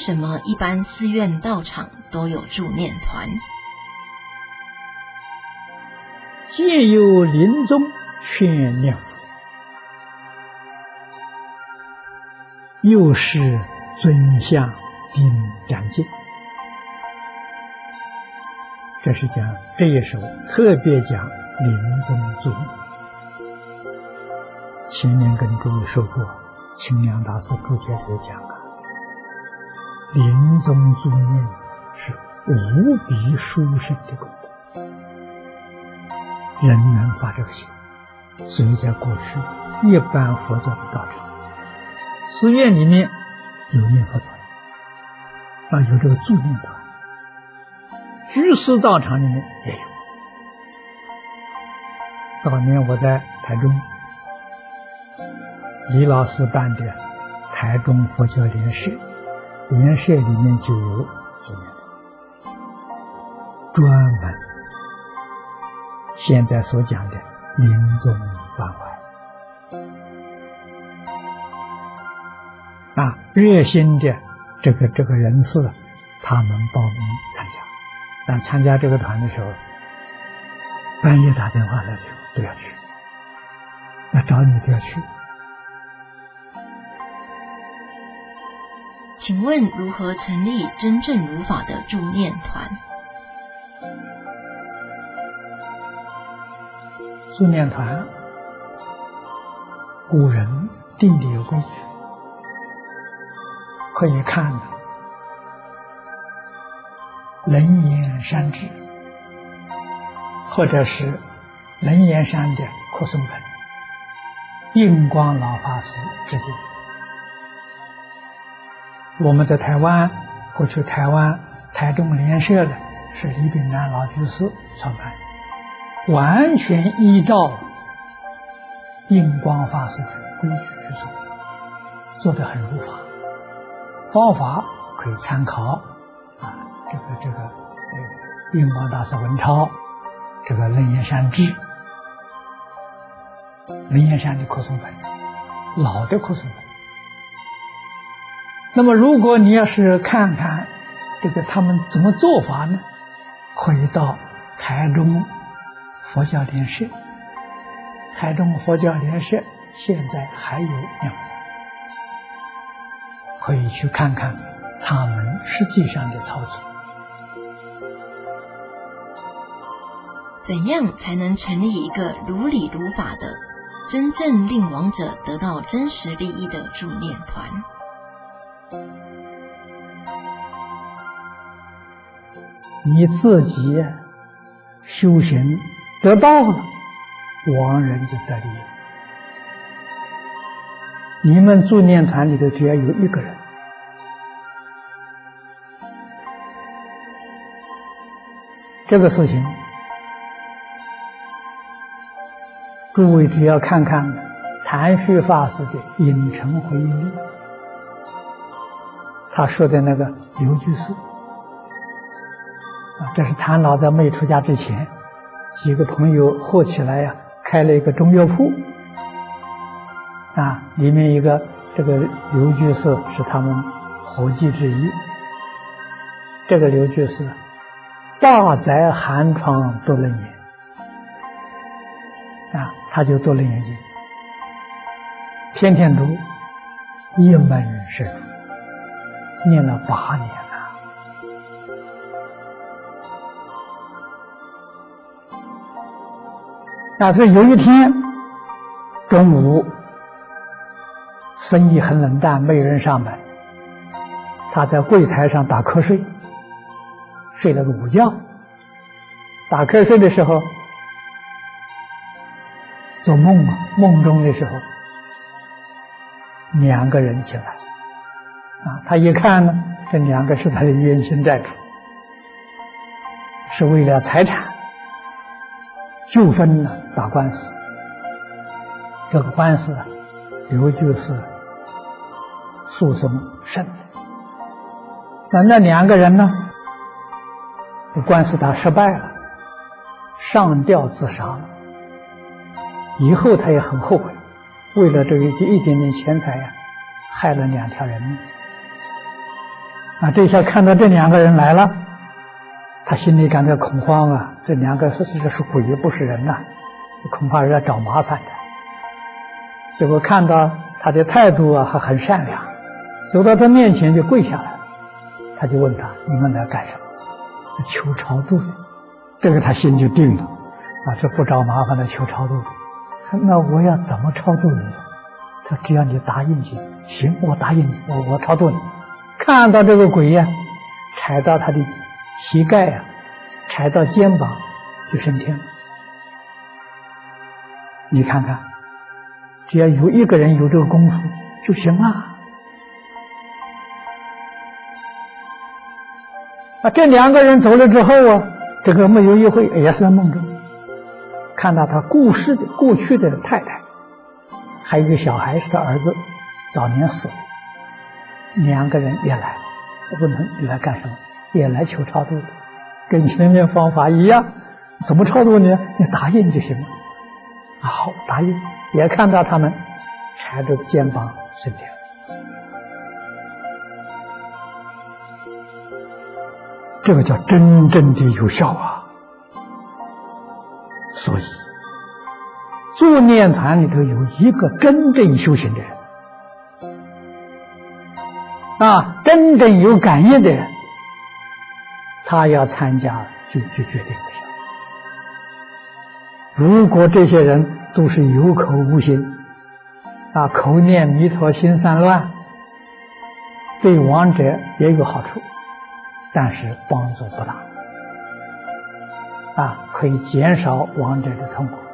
什么一般寺院道场都有助念团？ 皆有临终劝念佛，又是尊相并长进。这是讲这一首特别讲临终助念。前面跟诸位说过，清凉大师注解里讲啊，临终助念是无比殊胜的功德，人能发这个心。所以在过去一般佛教的道场，寺院里面有念佛团，有这个助念团，居士道场里面也有。早年我在台中，李老师办的台中佛教联社，联社里面就有助念团，专门现在所讲的临终关怀热心的这个人士，他们报名参加。但参加这个团的时候，半夜打电话来都要去，那找你都要去。 请问如何成立真正如法的助念团？ 助念团，古人定的有规矩，可以看的楞严山志，或者是楞严山的扩诵本，印光老法师制定。我们在台湾，过去台湾台中联社的是李炳南老居士创办的，完全依照印光法师的规矩去做，做得很如法。方法可以参考这个印光大师文钞，这个楞严山志，楞严山的扩诵本，老的扩诵本。那么如果你要是看看他们怎么做法呢，可以到台中佛教联社，台中佛教联社现在还有念佛，可以去看看他们实际上的操作。 怎样才能成立一个如理如法的、真正令亡者得到真实利益的助念团？ 你自己修行得到了，亡人就得利益。你们助念团里头只要有一个人，这个事情诸位只要看看谭旭法师的影城回忆录，他说的那个刘居士，这是谭老在没出家之前，几个朋友合起来开了一个中药铺，里面一个这个刘居士是他们伙计之一。这个刘居士大宅寒窗读楞严，他就读楞严经，天天读，一门是主，念了8年了。所以有一天中午，生意很冷淡，没有人上班，他在柜台上打瞌睡，睡了个午觉。打瞌睡的时候做梦梦中的时候2个人进来，他一看呢，这2个是他的冤亲债主，是为了财产纠纷打官司。这个官司刘居士诉讼胜了，那2个人呢，官司打失败了，上吊自杀了。以后他也很后悔，为了这一点点钱财害了2条人命。 这下看到这2个人来了，他心里感到恐慌啊！这2个是鬼，不是人呐，恐怕是要找麻烦的。结果看到他的态度啊，还很善良，走到他面前就跪下来，他就问他：“你们来干什么？”求超度的。这个他心就定了，这不找麻烦的，求超度的。那我要怎么超度你？他只要你答应去，行，我答应你，我超度你。看到这个鬼呀，踩到他的膝盖呀，踩到肩膀，就升天了。你看看，只要有一个人有这个功夫就行了。这2个人走了之后啊，这个没有一会也是在梦中看到他过去的太太，还有一个小孩是他儿子，早年死了。2个人也来，问他你来干什么？也来求超度的，跟前面方法一样。怎么超度呢？你答应就行了。好，答应。也看到他们踩着肩膀升天。这个叫真正的有效啊！所以，做念团里头有一个真正修行的人，真正有感应的人，他要参加就决定不行。如果这些人都是有口无心，口念弥陀心散乱，对亡者也有好处，但是帮助不大，可以减少亡者的痛苦。